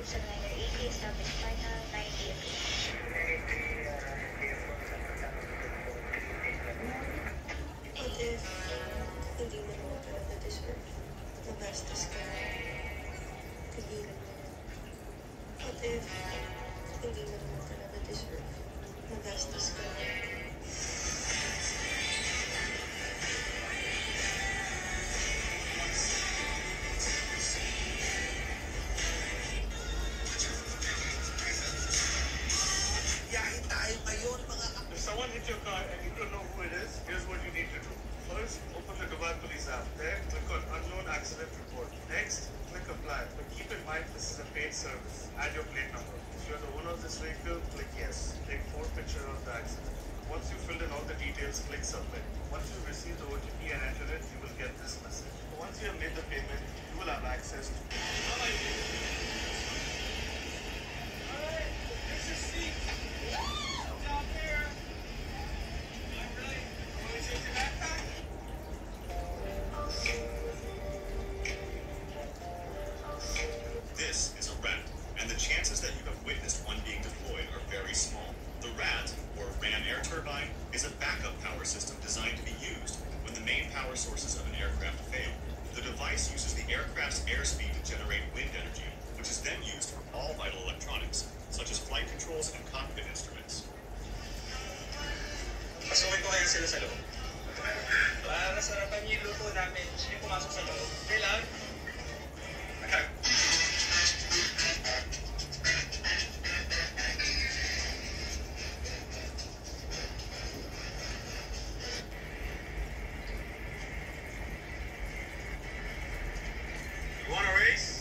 sa minor AK establish final 90 What if hindi mo naman talaga deserve magastos ka, pigilan mo? What if hindi mo naman talaga deserve magastos ka? Yahin tayo ngayon, mga If someone hit your car and you don't know who it is, here's what you need to do. First, open the Dubai Police app. Then, click on Unknown Accident Report. Next, click Apply. But keep in mind, this is a paid service. Add your plate number. If you're the owner of this vehicle, click Yes. Take 4 pictures of the accident. Once you've filled in all the details, click Submit. Once you receive the OTP and enter it, you will get this message. Once you have made the payment, you will have access to... Alright, this is C. Down there. This is a rat, and the chances that you have witnessed one being deployed are very small. The rat, or ram air turbine, is a backup power system designed to be used when the main power sources of an aircraft fail. The device uses the aircraft's airspeed to generate wind energy, which is then used for all vital electronics, such as flight controls and cockpit instruments. Pasukin ko kaya sila sa loob. Para sarapan niyo yung luto namin, gusto niyo pumasok sa loob. Kailan? Okay. You want a race?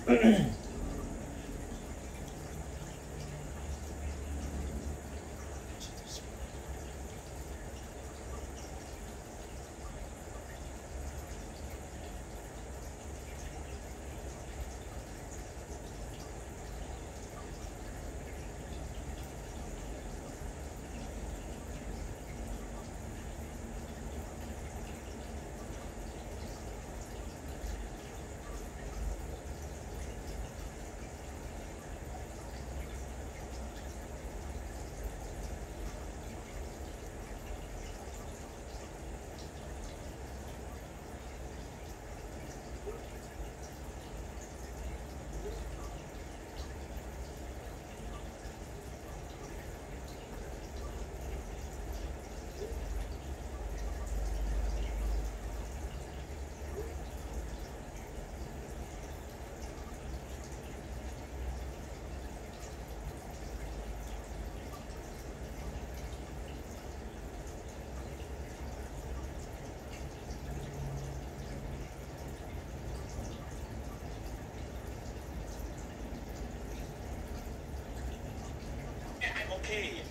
I'm okay.